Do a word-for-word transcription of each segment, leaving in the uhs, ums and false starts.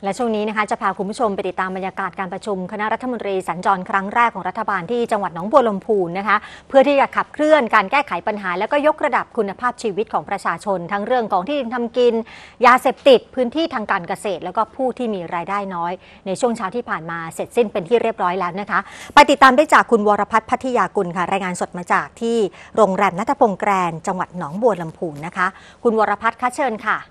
และช่วงนี้นะคะจะพาคุณผู้ชมไปติดตามบรรยากาศการประชุมคณะรัฐมนตรีสัญจรครั้งแรกของรัฐบาลที่จังหวัดหนองบัวลำพูนะคะเพื่อที่จะขับเคลื่อนการแก้ไขปัญหาและก็ยกระดับคุณภาพชีวิตของประชาชนทั้งเรื่องของที่ดินทำกินยาเสพติดพื้นที่ทางการเกษตรแล้วก็ผู้ที่มีรายได้น้อยในช่วงเช้าที่ผ่านมาเสร็จสิ้นเป็นที่เรียบร้อยแล้วนะคะไปติดตามได้จากคุณวรพัฒน์พัทยากุลค่ะรายงานสดมาจากที่โรงแรมณัฐพงษ์แกรนด์จังหวัดหนองบัวลำพูนะคะคุณวรพัฒน์คะเชิญค่ะ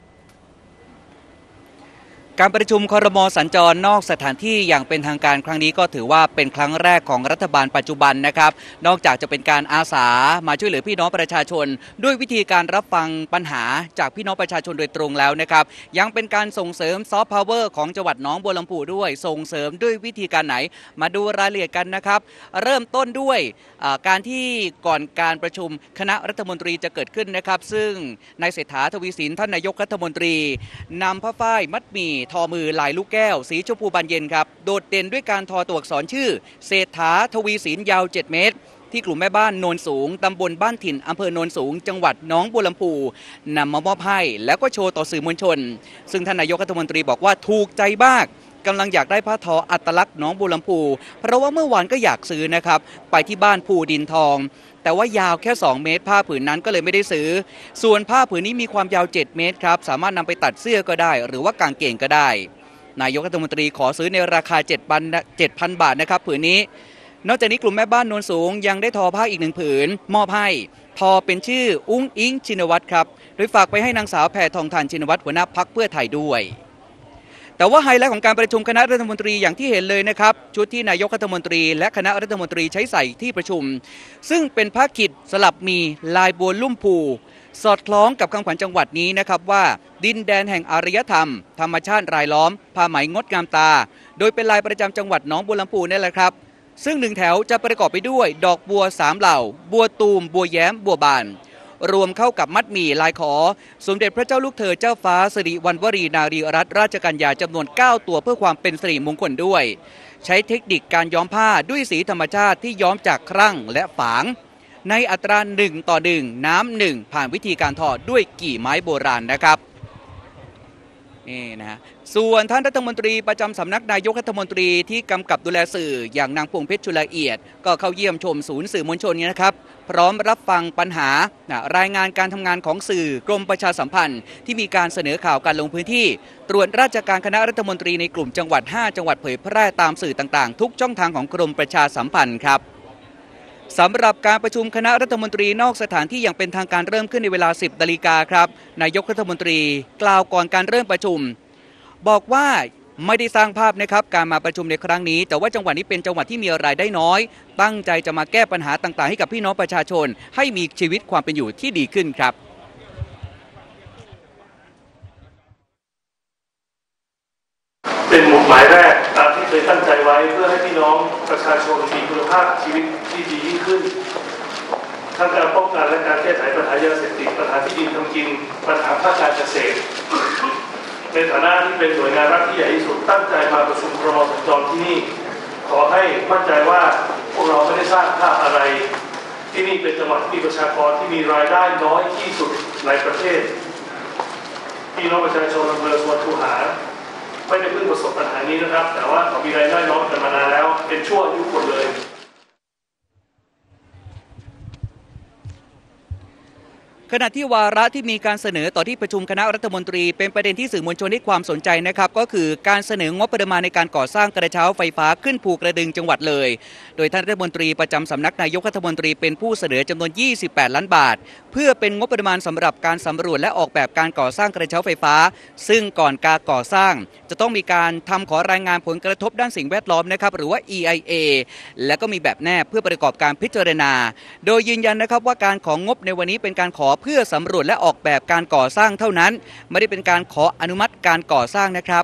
การประชุมครม.สัญจรนอกสถานที่อย่างเป็นทางการครั้งนี้ก็ถือว่าเป็นครั้งแรกของรัฐบาลปัจจุบันนะครับนอกจากจะเป็นการอาสามาช่วยเหลือพี่น้องประชาชนด้วยวิธีการรับฟังปัญหาจากพี่น้องประชาชนโดยตรงแล้วนะครับยังเป็นการส่งเสริมซอฟต์พาวเวอร์ของจังหวัดหนองบัวลำพูด้วยส่งเสริมด้วยวิธีการไหนมาดูรายละเอียดกันนะครับเริ่มต้นด้วยการที่ก่อนการประชุมคณะรัฐมนตรีจะเกิดขึ้นนะครับซึ่งนายเศรษฐาทวีสินท่านนายกรัฐมนตรีนำผ้าฝ้ายมัดหมี่ทอมือลายลูกแก้วสีชมพูบานเย็นครับโดดเด่นด้วยการทอตัวอักษรชื่อเศรษฐาทวีสินยาวเจ็ดเมตรที่กลุ่มแม่บ้านโนนสูงตำบลบ้านถิ่นอำเภอโนนสูงจังหวัดหนองบัวลำพูนำมามอบให้แล้วก็โชว์ต่อสื่อมวลชนซึ่งท่านนายกรัฐมนตรีบอกว่าถูกใจมากกำลังอยากได้ผ้าทออัตลักษณ์หนองบัวลำพูเพราะว่าเมื่อวานก็อยากซื้อนะครับไปที่บ้านภูดินทองแต่ว่ายาวแค่สองเมตรผ้าผืนนั้นก็เลยไม่ได้ซื้อส่วนผ้าผืนนี้มีความยาวเจ็ดเมตรครับสามารถนำไปตัดเสื้อก็ได้หรือว่ากางเกงก็ได้นายกรัฐมนตรีขอซื้อในราคา เจ็ดพัน บาทนะครับผืนนี้นอกจากนี้กลุ่มแม่บ้านโนนสูงยังได้ทอผ้าอีกหนึ่งผืนมอบให้ทอเป็นชื่ออุ้งอิงชินวัตรครับโดยฝากไปให้นางสาวแพทองธารชินวัตรหัวหน้าพรรคเพื่อไทยด้วยแต่ว่าไฮไลท์ของการประชุมคณะรัฐมนตรีอย่างที่เห็นเลยนะครับชุดที่นายกรัฐมนตรีและคณะรัฐมนตรีใช้ใส่ที่ประชุมซึ่งเป็นผ้าขิดสลับมีลายบัวลุ่มพูสอดคล้องกับคำขวัญจังหวัดนี้นะครับว่าดินแดนแห่งอารยธรรมธรรมชาติรายล้อมผ้าไหมงดงามตาโดยเป็นลายประจำจังหวัดหนองบัวลำพูนี่แหละครับซึ่งหนึ่งแถวจะประกอบไปด้วยดอกบัวสามเหล่าบัวตูมบัวแย้มบัวบานรวมเข้ากับมัดหมี่ลายขอสมเด็จพระเจ้าลูกเธอเจ้าฟ้าสิริวัณวรีนารีรัตนราชกัญญาจำนวนเก้าตัวเพื่อความเป็นสิริมงคลด้วยใช้เทคนิคการย้อมผ้าด้วยสีธรรมชาติที่ย้อมจากครั่งและฝางในอัตราหนึ่งต่อหนึ่งน้ำหนึ่งผ่านวิธีการทอด้วยกี่ไม้โบราณนะครับนี่นะส่วนท่านรัฐมนตรีประจำสำนักนายกรัฐมนตรีที่กำกับดูแลสื่ออย่างนางพวงเพชรชุลเอียดก็เข้าเยี่ยมชมศูนย์สื่อมวลชนนี้นะครับพร้อมรับฟังปัญหารายงานการทำงานของสื่อกรมประชาสัมพันธ์ที่มีการเสนอข่าวการลงพื้นที่ตรวจราชการคณะรัฐมนตรีในกลุ่มจังหวัดห้าจังหวัดเผยแพร่ตามสื่อต่างๆทุกช่องทางของกรมประชาสัมพันธ์ครับสำหรับการประชุมคณะรัฐมนตรีนอกสถานที่อย่างเป็นทางการเริ่มขึ้นในเวลา สิบนาฬิกาครับนายกรัฐมนตรีกล่าวก่อนการเริ่มประชุมบอกว่าไม่ได้สร้างภาพนะครับการมาประชุมในครั้งนี้แต่ว่าจังหวัดนี้เป็นจังหวัดที่มีรายได้น้อยตั้งใจจะมาแก้ปัญหาต่างๆให้กับพี่น้องประชาชนให้มีชีวิตความเป็นอยู่ที่ดีขึ้นครับเป็นหมุดหมายแรกตามที่เคยตั้งใจไว้เพื่อให้พี่น้องประชาชนมีคุณภาพชีวิตที่ดียิ่งขึ้นทั้งการป้องกันและการแก้ไขปัญหายาเสพติดปัญหาที่ดินทำกินปัญหาภาคการเกษตรในฐานะที่เป็นหน่วยงานรัฐที่ใหญ่ที่สุดตั้งใจมาประชุมครม.สัญจรที่นี่ขอให้มั่นใจว่าพวกเราไม่ได้สร้างภาพอะไรที่นี่เป็นจังหวัดที่มีประชากรที่มีรายได้น้อยที่สุดในประเทศพี่น้องประชาชนอำเภอสวนคูหาไม่ได้เพิ่งประสบปัญหานี้นะครับแต่ว่าเขามีรายได้น้อยกันมานานแล้วเป็นชั่วอายุคนเลยขณะที่วาระที่มีการเสนอต่อที่ประชุมคณะรัฐมนตรีเป็นประเด็นที่สื่อมวลชนให้ความสนใจนะครับก็คือการเสนองบประมาณในการก่อสร้างกระเช้าไฟฟ้าขึ้นภูกระดึงจังหวัดเลยโดยท่านรัฐมนตรีประจำสำนักนายกรัฐมนตรีเป็นผู้เสนอจำนวนยี่สิบแปดล้านบาทเพื่อเป็นงบประมาณสำหรับการสำรวจและออกแบบการก่อสร้างกระเช้าไฟฟ้าซึ่งก่อนการก่อสร้างจะต้องมีการทำขอรายงานผลกระทบด้านสิ่งแวดล้อมนะครับหรือว่า อี ไอ เอ และก็มีแบบแนบเพื่อประกอบการพิจารณาโดยยืนยันนะครับว่าการของงบในวันนี้เป็นการขอเพื่อสำรวจและออกแบบการก่อสร้างเท่านั้นไม่ได้เป็นการขออนุมัติการก่อสร้างนะครับ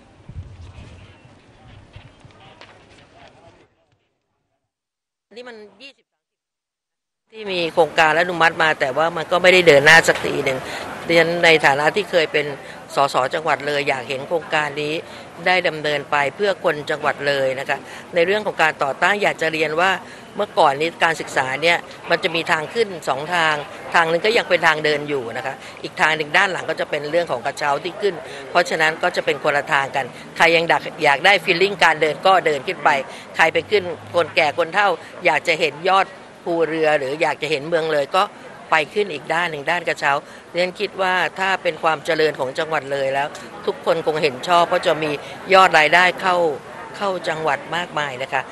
นี่มันยี่สิบที่มีโครงการและอนุมัติมาแต่ว่ามันก็ไม่ได้เดินหน้าสักทีหนึ่งดิฉันในฐานะที่เคยเป็นสสจังหวัดเลยอยากเห็นโครงการนี้ได้ดำเนินไปเพื่อคนจังหวัดเลยนะคะในเรื่องของการต่อต้านอยากจะเรียนว่าเมื่อก่อนนี้การศึกษาเนี่ยมันจะมีทางขึ้นสองทางทางหนึ่งก็ยังเป็นทางเดินอยู่นะคะอีกทางหนึ่งด้านหลังก็จะเป็นเรื่องของกระเช้าที่ขึ้นเพราะฉะนั้นก็จะเป็นคนละทางกันใครยังอยากได้ฟีลลิ่งการเดินก็เดินขึ้นไปใครไปขึ้นคนแก่คนเฒ่าอยากจะเห็นยอดภูเรือหรืออยากจะเห็นเมืองเลยก็ไปขึ้นอีกด้านหนึ่งด้านกระเช้าเรียนคิดว่าถ้าเป็นความเจริญของจังหวัดเลยแล้วทุกคนคงเห็นชอบเพราะจะมียอดรายได้เข้าเข้าจังหวัดมากมายนะคะ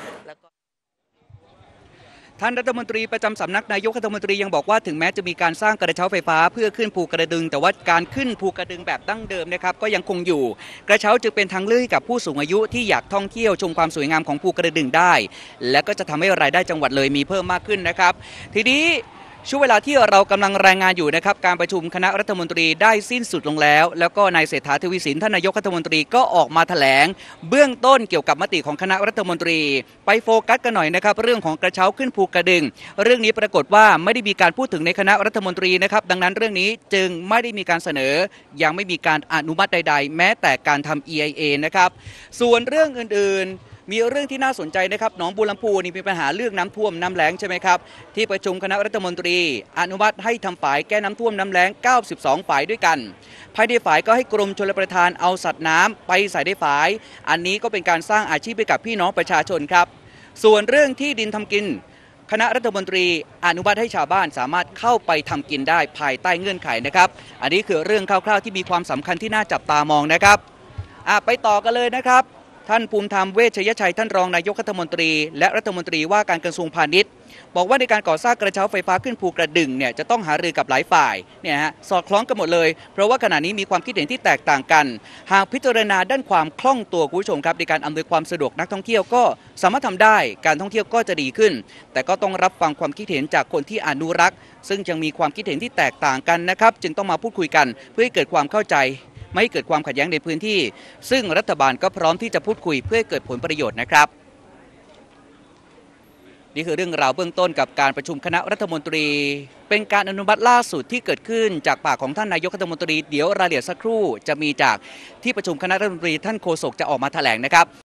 ท่านรัฐมนตรีประจำสำนักนายกรัฐมนตรียังบอกว่าถึงแม้จะมีการสร้างกระเช้าไฟฟ้าเพื่อขึ้นภูกระดึงแต่ว่าการขึ้นภูกระดึงแบบดั้งเดิมนะครับก็ยังคงอยู่กระเช้าจึงเป็นทางเลือกให้กับผู้สูงอายุที่อยากท่องเที่ยวชมความสวยงามของภูกระดึงได้และก็จะทำให้รายได้จังหวัดเลยมีเพิ่มมากขึ้นนะครับทีนี้ช่วงเวลาที่เรากำลังรายงานอยู่นะครับการประชุมคณะรัฐมนตรีได้สิ้นสุดลงแล้วแล้วก็นายเศรษฐาทวีสินท่านนายกรัฐมนตรีก็ออกมาแถลงเบื้องต้นเกี่ยวกับมติของคณะรัฐมนตรีไปโฟกัสกันหน่อยนะครับเรื่องของกระเช้าขึ้นภูกระดึงเรื่องนี้ปรากฏว่าไม่ได้มีการพูดถึงในคณะรัฐมนตรีนะครับดังนั้นเรื่องนี้จึงไม่ได้มีการเสนอยังไม่มีการอนุมัติใดๆแม้แต่การทำ อี ไอ เอ นะครับส่วนเรื่องอื่นๆมีเรื่องที่น่าสนใจนะครับหนองบัวลำพูนี่มีปัญหาเรื่องน้ำท่วมน้ำแล้งใช่ไหมครับที่ประชุมคณะรัฐมนตรีอนุมัติให้ทำฝายแก้น้ำท่วมน้ำแล้งเก้าสิบสองฝายด้วยกันภายในฝายก็ให้กรมชลประทานเอาสัตว์น้ำไปใส่ในฝายอันนี้ก็เป็นการสร้างอาชีพให้กับพี่น้องประชาชนครับส่วนเรื่องที่ดินทำกินคณะรัฐมนตรีอนุมัติให้ชาวบ้านสามารถเข้าไปทำกินได้ภายใต้เงื่อนไขนะครับอันนี้คือเรื่องคร่าวๆที่มีความสำคัญที่น่าจับตามองนะครับไปต่อกันเลยนะครับท่านภูมิธรรมเวชยชัยท่านรองนายกรัฐมนตรีและรัฐมนตรีว่าการกระทรวงพาณิชย์บอกว่าในการก่อสร้างกระเช้าไฟฟ้าขึ้นภูกระดึงเนี่ยจะต้องหารือกับหลายฝ่ายเนี่ยฮะสอดคล้องกันหมดเลยเพราะว่าขณะนี้มีความคิดเห็นที่แตกต่างกันหากพิจารณาด้านความคล่องตัวคุณผู้ชมครับในการอำนวยความสะดวกนักท่องเที่ยวก็สามารถทำได้การท่องเที่ยวก็จะดีขึ้นแต่ก็ต้องรับฟังความคิดเห็นจากคนที่อนุรักษ์ซึ่งยังมีความคิดเห็นที่แตกต่างกันนะครับจึงต้องมาพูดคุยกันเพื่อให้เกิดความเข้าใจไม่ให้เกิดความขัดแย้งในพื้นที่ซึ่งรัฐบาลก็พร้อมที่จะพูดคุยเพื่อให้เกิดผลประโยชน์นะครับนี่คือเรื่องราวเบื้องต้นกับการประชุมคณะรัฐมนตรีเป็นการอนุมัติล่าสุดที่เกิดขึ้นจากปากของท่านนายกรัฐมนตรีเดี๋ยวรายละเอียดสักครู่จะมีจากที่ประชุมคณะรัฐมนตรีท่านโฆษกจะออกมาแถลงนะครับ